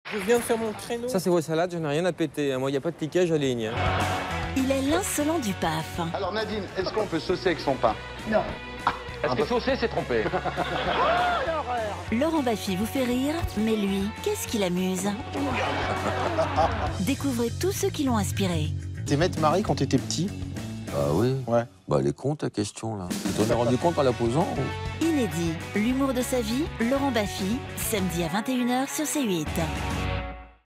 Je viens de faire mon créneau. Ça, c'est vos salades, j'en ai rien à péter. Moi, il n'y a pas de ticket, j'aligne. Il est l'insolent du PAF. Alors Nadine, est-ce qu'on peut saucer avec son pain? Non. Est-ce que saucer, c'est tromper? Laurent Baffy vous fait rire, mais lui, qu'est-ce qui l'amuse? Découvrez tous ceux qui l'ont inspiré. T'aimais te marier quand t'étais petit? Ah oui. Ouais. Bah, elle est con, ta question, là. Tu t'en es rendu compte en la posant ou... Inédit, l'humour de sa vie, Laurent Baffy, samedi à 21 h sur C8.